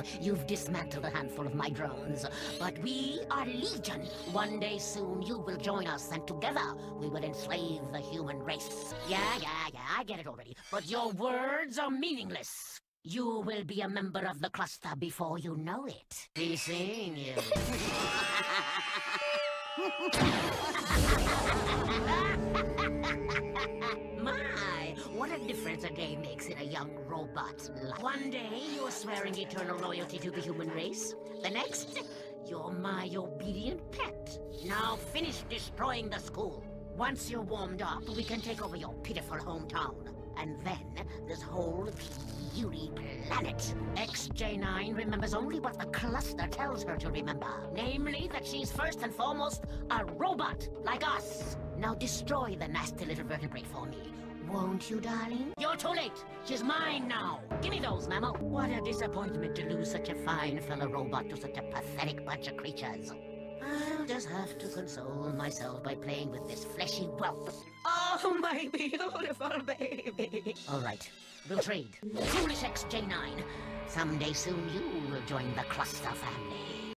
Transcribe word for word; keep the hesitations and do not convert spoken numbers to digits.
you've dismantled a handful of my drones. But we are Legion. One day soon you will join us, and together we will enslave the human race. Yeah, yeah, yeah, I get it already. But your words are meaningless. You will be a member of the cluster before you know it. Be seeing you. My, what a difference a day makes in a young robot's life. One day, you're swearing eternal loyalty to the human race. The next, you're my obedient pet. Now finish destroying the school. Once you're warmed up, we can take over your pitiful hometown. And then, this whole puny planet. X J nine remembers only what the cluster tells her to remember. Namely, that she's first and foremost a robot, like us. Now destroy the nasty little vertebrate for me. Won't you, darling? You're too late. She's mine now. Give me those, Mammal. What a disappointment to lose such a fine fellow robot to such a pathetic bunch of creatures. I'll just have to console myself by playing with this fleshy whelp. Oh, my beautiful baby. All right, we'll trade. Foolish X J nine. Someday soon you will join the cluster family.